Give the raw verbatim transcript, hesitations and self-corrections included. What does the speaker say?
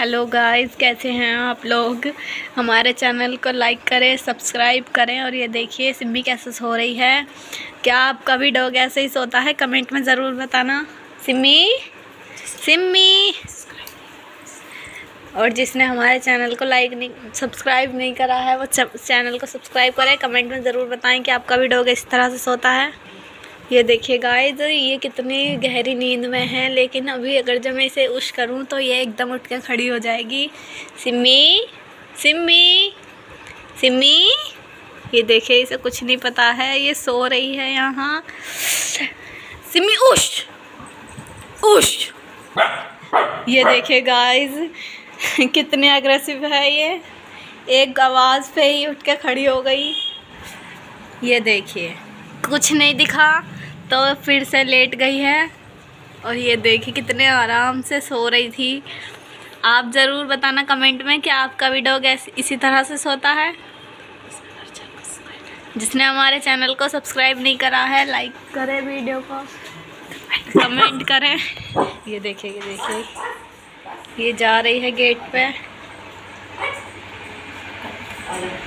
Hello guys, कैसे हैं आप लोग। हमारे चैनल को लाइक करें, सब्सक्राइब करें। और ये देखिए सिम्मी कैसे सो रही है। क्या आपका भी डॉग ऐसे ही सोता है? कमेंट में ज़रूर बताना। सिम्मी सिम्मी और जिसने हमारे चैनल को लाइक नहीं सब्सक्राइब नहीं करा है वो चैनल को सब्सक्राइब करें। कमेंट में ज़रूर बताएं कि आपका भी डॉग इस तरह से सोता है। ये देखिए गाइस, ये कितनी गहरी नींद में है, लेकिन अभी अगर जब मैं इसे उश करूं तो ये एकदम उठ कर खड़ी हो जाएगी। सिम्मी सिम्मी सिम्मी ये देखिए, इसे कुछ नहीं पता है, ये सो रही है यहाँ। सिम्मी उश उश। ये देखिए गाइस कितने अग्रेसिव है ये, एक आवाज़ पे ही उठ के खड़ी हो गई। ये देखिए कुछ नहीं दिखा तो फिर से लेट गई है। और ये देखिए कितने आराम से सो रही थी। आप ज़रूर बताना कमेंट में कि आपका भी डॉग ऐसे इसी तरह से सोता है। जिसने हमारे चैनल को सब्सक्राइब नहीं करा है, लाइक करें, वीडियो को कमेंट करें। ये देखिए ये देखिए ये जा रही है गेट पे।